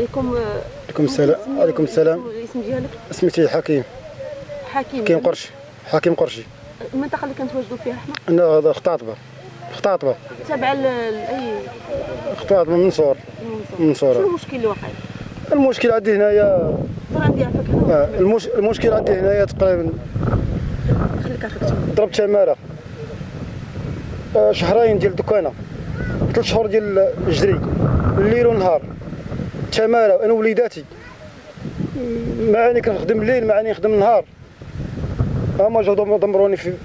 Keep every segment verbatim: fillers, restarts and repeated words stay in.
عليكم. عليكم السلام. عليكم السلام. الاسم ديالك؟ سميتي حكيم. حكيم. حكيم قرشي. حكيم قرشي. المنطقه اللي كنتواجدوا فيها حنا؟ انا هذا خطاطبه. خطاطبه. تابعه لاي؟ خطاطبه من منصور. من منصور. شنو المشكل اللي واقع؟ المشكل عندي هنايا. عندي عفاك هنا. آه المش... المشكل عندي هنايا تقريبا. خليك عفاك تما. ضربت شماره. آه شهرين ديال الدكانه. ثلاث شهور ديال الجري. الليل والنهار. تماره انا وليداتي. معاني كنخدم الليل معاني نخدم النهار. هما جاو دمروني في.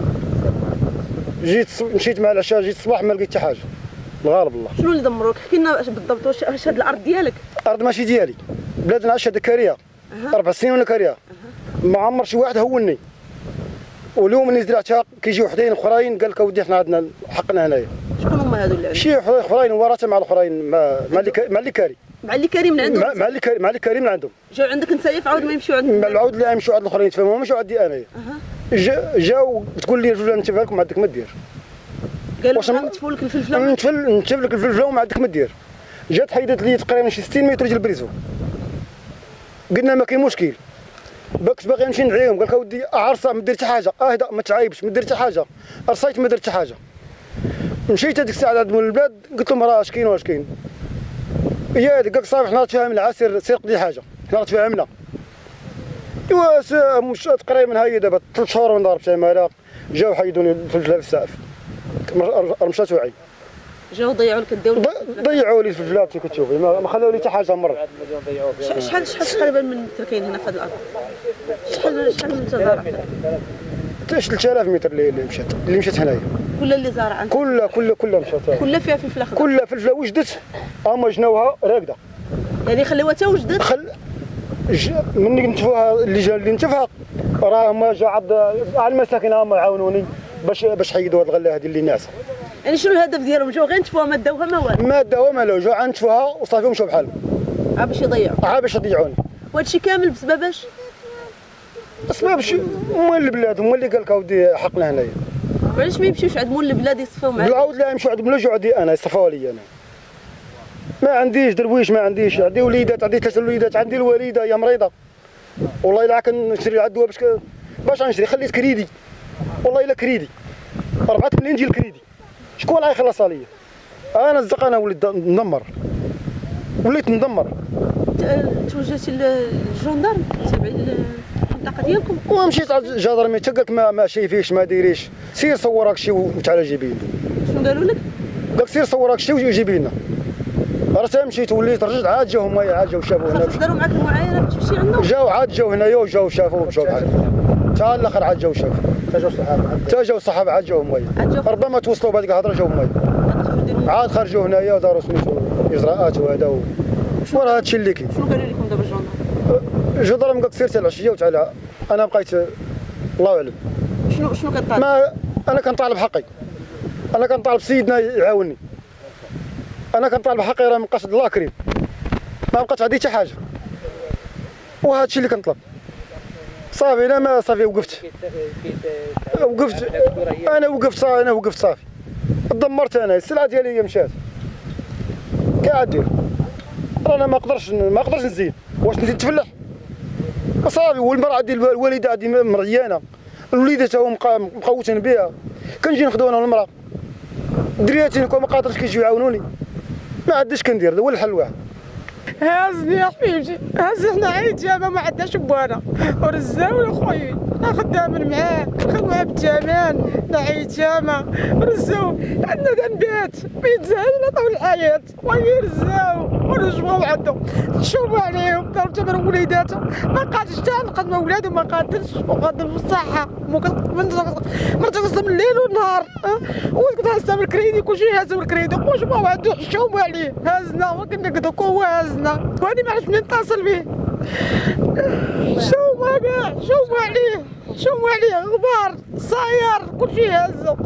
جيت مشيت مع العشاء جيت الصباح ما لقيت حتى حاجه. الغالب الله. شنو اللي دمروك؟ احكي لنا بالضبط. واش واش هاد الارض ديالك؟ الارض ماشي ديالي. بلادنا عايشه كاريه. أه. اربع سنين وانا كاريه. أه. ما عمر شي واحد هوني. واليوم اللي زرعتها كيجيو وحدين اخرين قال لك اودي حنا عندنا حقنا هنايا. شكون هما هادو اللي عندك؟ شي اخرين ورثه مع الاخرين مع مع اللي مع اللي كاري. مع اللي كاري من عندهم؟ مع اللي كاري مع اللي كاري من عندهم. جاو عندك نتايا فعاود ما يمشيو عند مع العود اللي يمشيو عند الاخرين تفهموا ماشي عندي انايا. أه. جاو تقول لي الفلفله نتفها لكم ما عندك ما دير. قالوا لك نتفوا لك الفلفله؟ نتفل نتفل لك الفلفله وما عندك ما دير. جات حيدت لي تقريبا شي ستين متر ديال البريزو. قلنا ما كاين مشكل. باكش باغي نمشي ندعيهم قال لك اودي عرصه ما دير حتى حاجه اهدا ما تعايبش ما دير حتى حاجه رصيت ما درت حتى حاجه. مشيت هذيك الساعه لعند مول البلاد قلت لهم راه اش كاين واش كاين. هي هذيك قال لك صافي حنا تفاهمنا عا سير سير قضي حاجه حنا تفاهمنا. ايوا مش تقريبا هاي دابا ثلاث شهور وانا ضارب شماله جاو حيدوني الفلفله في السقف رمشات وعي. جاو ضيعوا لك الدوله؟ ضيعوا لي الفلفله انت كتشوفي ما خلاو لي حتى حاجه مره. شحال شحال تقريبا من متر كاين هنا في هذه الارض؟ شحال شحال من تزارع؟ ثلاث آلاف متر اللي مشات اللي مشات هنايا. كل اللي زارع عندك؟ كلها كلها كلها مشات. كلها فيها فلفله خضراء؟ كلها فلفله وجدت اما جناوها راكده. يعني خليوها حتى وجدت؟ خل ج... مني نتفوها اللي جا اللي نتفها راه هما جا عند على المساكن هما عاونوني باش باش حيدوا هاد الغله هذه اللي ناعسه. يعني شنو الهدف ديالهم؟ جاو غير نتفوها ما داوها ما والو؟ ما داوها ما والو جاو عند نتفوها وصافي ومشاو بحالهم. عا باش يضيعوا؟ عا باش يضيعوني. وهذا الشيء كامل بسبب اش؟ بسبب شي مول البلاد هما اللي قال لك اودي حقنا هنايا. وعلاش ما يمشيوش عند مول البلاد يصفاو معاه؟ بالعود لا يمشيو عند مول يجوا عندي انا يصفاو لي انا. ما عنديش درويش ما عنديش عندي وليدات عندي ثلاث وليدات عندي الوالده هي مريضه. والله الا كنشري لها الدواء باش ك... باش غنشري خليت كريدي والله الا كريدي أربعة ملايين ديال الكريدي شكون غيخلصها ليا؟ انا الزق انا وليت ندمر وليت ندمر. توجهتي للجندرم تابعين المنطقه ديالكم؟ ومشيت على الجدرمي حتى قال لك ما ما شايفيش ما دايريش سير صور هاك الشيء وتعالى جيبي لنا. شنو قالوا لك؟ قال لك سير صور هاك الشيء وجيبي لنا. راه مشيت وليت رجعت عاد جاو هما عاد جاو شافوا هنا. داروا معاك المعاينه باش تمشي عندهم؟ جاو عاد جاو هنايا وجاو شافوا ومشاو بحالهم. حتى الاخر عاد جاو شافوا. حتى جاو الصحابه حتى جاو الصحابه عاد جاو هما. ربما توصلوا بهذيك الهضره جاو هما. عاد خرجوا هنايا وداروا سميتو اجراءات وهذا و... وراه هادشي اللي كاين. شنو قالوا لكم دابا الجندرم؟ الجندرم قال لك سير حتى العشيه وتعالى. انا بقيت الله اعلم. شنو شنو كطالب؟ ما انا كنطالب حقي. انا كنطالب سيدنا يعاونني. انا كنطالب حقي راه مابقاش الله كريم. ما بقات عندي حتى حاجه. وهذا الشيء اللي كنطلب. صافي انا ما صافي وقفت. وقفت انا وقفت صافي انا وقفت صافي. دمرت انا السلعه ديالي هي مشات. كاع انا ما نقدرش ما نقدرش نزيد واش نزيد نتفلح صافي. والمراه عندي الوالده عندي مريانه الوليدات هما مقوتين بها كنجي نخدو انا والمراه درياتي ما قادرش كيجيو يعاونوني ما عنديش كندير هو الحل واحد. هازني يا حبيبتي هاز حنا عيد جامع ما عندناش بوانا ورزاو خويا خدامين معاه نخدمو معاه بالثمن نعيد جامع رزاو عندنا دنبات بيتزاهل طول الحياة ويرزاو ونجمعو عندهم نشوفو عليهم دارو تمن وليداتهم ما قادش حتى نخدمو ولادهم ما قادرش وقادر في الصحة مرتي قسم الليل والنهار وكنت هازها بالكريدي كلشي هازو بالكريدي وجمعو عندو حشومو عليه هازنا وكنا نقدو هو هازنا وهادي ما عرفتش منين نتصل به شوما كاع شوما عليه شوما عليه غبار صاير كلشي هازو.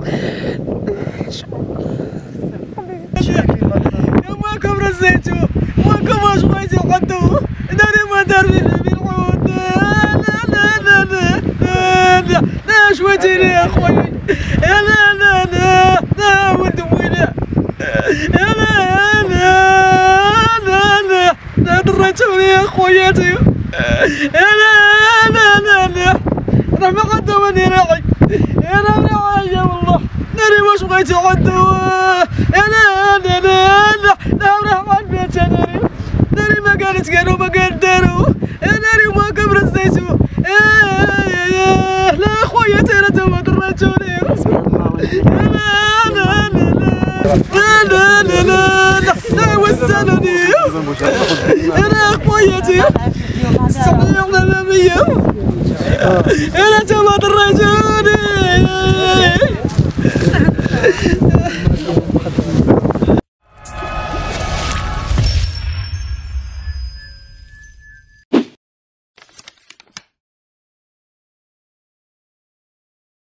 يا ماكم رزيتو ماكم واش بغيتي نقدو داري ما دار بالعود لا لا لا لا لا لا لا شويتيني يا خويا لا لا لا لا ولد ويلي لا لا لا لا لا واش بغيتي عندو انا انا انا لا راه على البيت انا داري ما قالت قالوا ما قال داروا انا ما كبر الزيتو لا خويا ترى تما دراتوني لا لا لا لا لا لا لا وسالني انا خوياتي السبعين على مية انا تما دراتوني